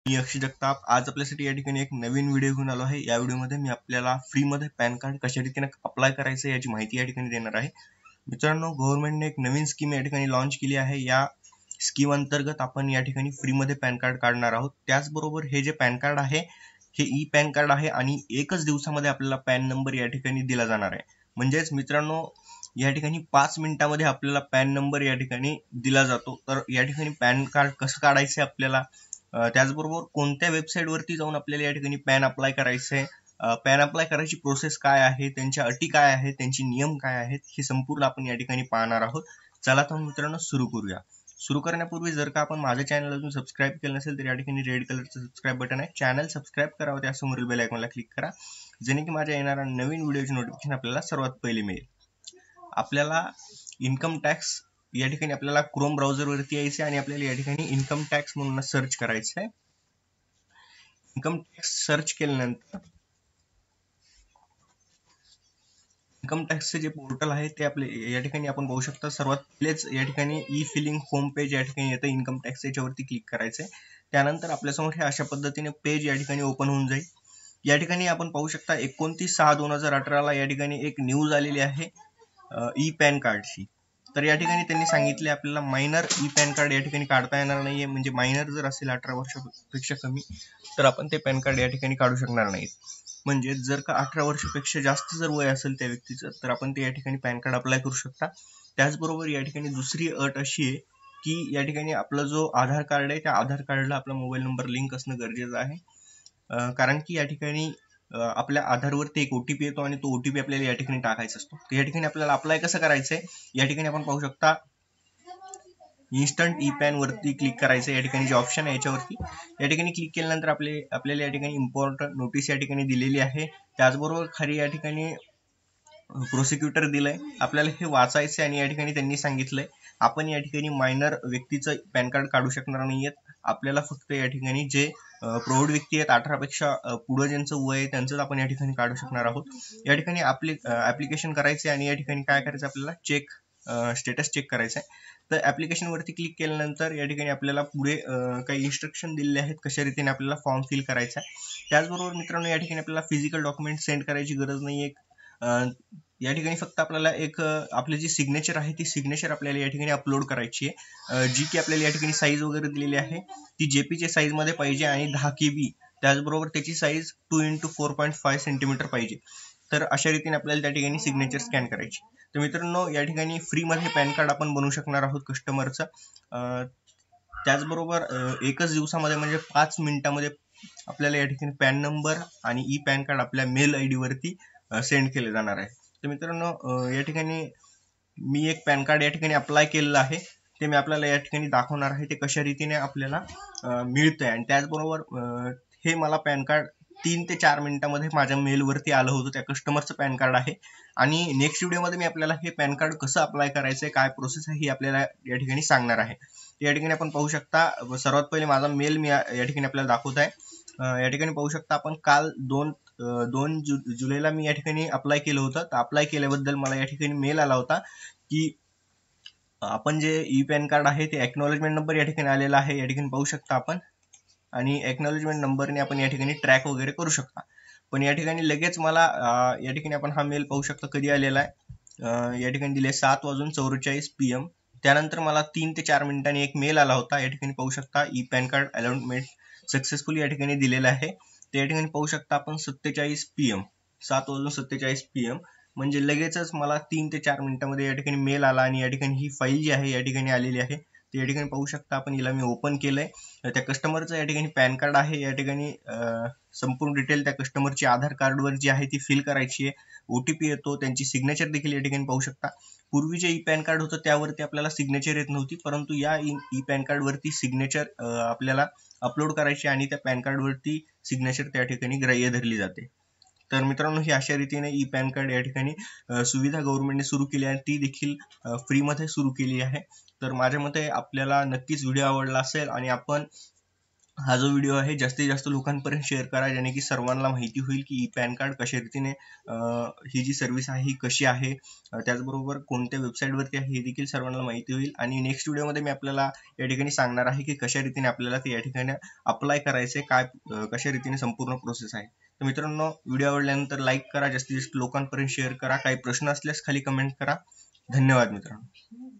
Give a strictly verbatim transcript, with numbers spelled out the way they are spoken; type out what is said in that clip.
मी अक्षय जगताप आज आपल्यासाठी या ठिकाणी एक नवीन व्हिडिओ घेऊन आलो आहे। या व्हिडिओमध्ये मी आपल्याला फ्रीमध्ये पॅन कार्ड कशा रीतीने अप्लाय करायचं याची माहिती या ठिकाणी देणार आहे। मित्रांनो, गव्हर्नमेंटने एक नवीन स्कीम या ठिकाणी लॉन्च केली आहे। या स्कीम अंतर्गत आपण या ठिकाणी फ्रीमध्ये पॅन कार्ड काढणार आहोत। त्याचबरोबर हे जे पॅन कार्ड आहे हे ई पॅन कार्ड आहे आणि एकच दिवसामध्ये आपल्याला पॅन नंबर या ठिकाणी दिला जाणार आहे। म्हणजेच मित्रांनो, या ठिकाणी पाच मिनिटांमध्ये आपल्याला पॅन नंबर या ठिकाणी दिला जातो। तर या ठिकाणी पॅन कार्ड कसं काढायचं आपल्याला, त्याचबरोबर कोणत्या वेबसाईट वरती जाऊन आपल्याला या ठिकाणी पॅन अप्लाय करायचं आहे, पॅन अप्लाय करायची प्रोसेस काय आहे, त्यांच्या अटी काय आहेत, त्यांचे नियम काय आहेत, हे संपूर्ण आपण या ठिकाणी पाहणार आहोत। चला तर मित्रांनो सुरू करूया। सुरू करण्यापूर्वी जर का आपण माझ्या चॅनल अजून सबस्क्राईब केलं नसेल तर या ठिकाणी रेड कलरचं सबस्क्राईब बटन आहे, चॅनल सबस्क्राईब करावं, त्यासमोरील बेल आयकॉनला क्लिक करा, जेणे की माझ्या येणाऱ्या नवीन व्हिडिओची नोटिफिकेशन आपल्याला सर्वात पहिले मिळेल। आपल्याला इन्कम टॅक्स या ठिकाणी आपल्याला क्रोम ब्राउझर वरती यायचं आणि आपल्याला या ठिकाणी इन्कम टॅक्स म्हणून सर्च करायचं आहे। इन्कम टॅक्स सर्च केल्यानंतर इन्कम टॅक्सचे जे पोर्टल आहे ते आपले या ठिकाणी आपण पाहू शकता। सर्वात पहिलेच या ठिकाणी ई फिलिंग होम पेज या ठिकाणी येतं। इन्कम टॅक्स याच्यावरती क्लिक करायचं आहे। त्यानंतर आपल्यासमोर हे अशा पद्धतीने पेज या ठिकाणी ओपन होऊन जाईल। या ठिकाणी आपण पाहू शकता एकोणतीस सहा दोन हजार अठरा ला या ठिकाणी एक न्यूज आलेली आहे ई पॅन कार्डची। तर या ठिकाणी त्यांनी सांगितले आपल्याला मायनर ई पॅन कार्ड या ठिकाणी काढता येणार नाहीये। म्हणजे मायनर जर असेल अठरा वर्षापेक्षा कमी तर आपण ते पॅन कार्ड या ठिकाणी काढू शकणार नाहीत। म्हणजे जर का अठरा वर्षापेक्षा जास्त जर वय असेल त्या व्यक्तीचं तर आपण ते या ठिकाणी पॅन कार्ड अप्लाय करू शकता। त्याचबरोबर या ठिकाणी दुसरी अट अशी आहे की या ठिकाणी आपला जो आधार कार्ड आहे त्या आधार कार्डला आपला मोबाईल नंबर लिंक असणं गरजेचं आहे। कारण की या ठिकाणी आपल्या आधारवरती एक ओटीपी येतो आणि तो ओटीपी आपल्याला या ठिकाणी टाकायचा असतो। तर या ठिकाणी आपल्याला अप्लाय कसं करायचंय, या ठिकाणी आपण पाहू शकता इन्स्टंट ई पॅन वरती क्लिक करायचं। या ठिकाणी जे ऑप्शन आहे याच्यावरती या ठिकाणी क्लिक केल्यानंतर आपले आपल्याला या ठिकाणी इम्पॉर्टंट नोटीस या ठिकाणी दिलेली आहे। त्याचबरोबर खाली या ठिकाणी प्रोसिक्युटर दिलंय, आपल्याला हे वाचायचं आणि या ठिकाणी त्यांनी सांगितलंय आपण या ठिकाणी मायनर व्यक्तीचं पॅन कार्ड काढू शकणार नाहीयेत। आपल्याला फक्त या ठिकाणी जे प्रौढ व्यक्ती आहेत अठरा पेक्षा पुढे ज्यांचं वय आहे त्यांचंच आपण या ठिकाणी काढू शकणार आहोत। या ठिकाणी आपले ऍप्लिकेशन करायचे आणि या ठिकाणी काय करायचं आपल्याला चेक स्टेटस चेक करायचं आहे। तर ऍप्लिकेशन वरती क्लिक केल्यानंतर या ठिकाणी आपल्याला पुढे काही इन्स्ट्रक्शन दिलेले आहेत कशा रीतीने आपल्याला फॉर्म फिल करायचा आहे। त्याचबरोबर मित्रांनो, या ठिकाणी आपल्याला फिजिकल डॉक्युमेंट सेंड करायची गरज नाहीये। या ठिकाणी फक्त आपल्याला एक आपली जी सिग्नेचर आहे ती सिग्नेचर आपल्याला या ठिकाणी अपलोड करायची आहे, जी की आपल्याला या ठिकाणी साईज वगैरे दिलेली आहे ती जेपीच्या साईज मध्ये पाहिजे आणि दहा केबी, त्याचबरोबर त्याची size two into four point five centimetre पाहिजे। तर अशा रीतीने आपल्याला त्या ठिकाणी सिग्नेचर स्कॅन करायची। तर मित्रांनो, या ठिकाणी फ्रीमध्ये पॅन कार्ड आपण बनवू शकणार आहोत कस्टमरचं। त्याचबरोबर एकच दिवसामध्ये म्हणजे पाच मिनिटामध्ये आपल्याला या ठिकाणी पॅन नंबर आणि ई पॅन कार्ड आपल्या मेल आय डी वरती सेंड केले जाणार आहे। तर मित्रांनो, या ठिकाणी मी एक पॅन कार्ड या ठिकाणी अप्लाय केलेलं आहे, ते मी आपल्याला या ठिकाणी दाखवणार आहे ते कशा रीतीने आपल्याला मिळतंय। आणि त्याचबरोबर हे मला पॅन कार्ड तीन ते चार मिनिटांमध्ये माझ्या मेलवरती आलं होतं, त्या कस्टमरचं पॅन कार्ड आहे। आणि नेक्स्ट व्हिडिओमध्ये मी आपल्याला हे पॅन कार्ड कसं अप्लाय करायचंय, काय प्रोसेस आहे, ही आपल्याला या ठिकाणी सांगणार आहे। या ठिकाणी आपण पाहू शकता सर्वात पहिले माझा मेल मी या ठिकाणी आपल्याला दाखवत आहे। या ठिकाणी पाहू शकता आपण काल दोन दोन जु जुलैला मी या ठिकाणी अप्लाय केलं होतं। तर अप्लाय केल्याबद्दल मला या ठिकाणी मेल आला होता की आपण जे ई पॅन कार्ड आहे ते एक्नॉलेजमेंट नंबर या ठिकाणी आलेला आहे, या ठिकाणी पाहू शकता आपण, आणि एक्नॉलेजमेंट नंबरने आपण या ठिकाणी ट्रॅक वगैरे करू शकता। पण या ठिकाणी लगेच मला या ठिकाणी आपण हा मेल पाहू शकता कधी आलेला आहे, या ठिकाणी दिले सात वाजून चौवेचाळीस पी एम। त्यानंतर मला तीन ते चार मिनिटांनी एक मेल आला होता, या ठिकाणी पाहू शकता e PAN card allotment successfully या ठिकाणी दिलेलं आहे। तर या ठिकाणी पाहू शकता आपण सत्तेचाळीस पी एम सात वाजून सत्तेचाळीस पी एम म्हणजे लगेचच मला तीन ते चार मिनिटांमध्ये या ठिकाणी मेल आला आणि या ठिकाणी ही फाईल जी आहे या ठिकाणी आलेली आहे। तर या ठिकाणी पाहू शकता आपण, हिला मी ओपन केलंय। त्या कस्टमरचं या ठिकाणी पॅन कार्ड आहे, या ठिकाणी संपूर्ण डिटेल त्या कस्टमरची आधार कार्डवर जी आहे ती फिल करायची आहे। ओटीपी येतो, त्यांची सिग्नेचर देखील या ठिकाणी पाहू शकता। पूर्वी जे ई पॅन कार्ड होतं त्यावरती आपल्याला सिग्नेचर येत नव्हती, परंतु या ई पॅन कार्ड वरती सिग्नेचर आपल्याला अपलोड करायची आणि त्या पॅन कार्ड वरती सिग्नेचर त्या ठिकाणी ग्राह्य धरली जाते। तर मित्रांनो, ही अशा रीतीने ई पॅन कार्ड या ठिकाणी सुविधा गव्हर्नमेंटने सुरू केली आहे, ती देखील फ्रीमध्ये सुरू केली आहे। तर माझ्या मते आपल्याला नक्कीच व्हिडिओ आवडला असेल आणि आपण हा जो व्हिडिओ आहे जास्तीत जास्त लोकांपर्यंत शेअर करा, ज्याने की सर्वांना माहिती होईल की ई पॅन कार्ड कशा रीतीने ही जी सर्व्हिस आहे ही कशी आहे, त्याचबरोबर कोणत्या वेबसाईटवरती आहे हे देखील सर्वांना माहिती होईल. आणि नेक्स्ट व्हिडिओमध्ये मी आपल्याला या ठिकाणी सांगणार आहे की कशा रीतीने आपल्याला ते या ठिकाणी अप्लाय करायचे, काय कशा रीतीने संपूर्ण प्रोसेस आहे. तर मित्रांनो, व्हिडिओ आवडल्यानंतर लाईक करा, जास्तीत जास्त लोकांपर्यंत शेअर करा. काही प्रश्न असल्यास खाली कमेंट करा. धन्यवाद मित्रांनो.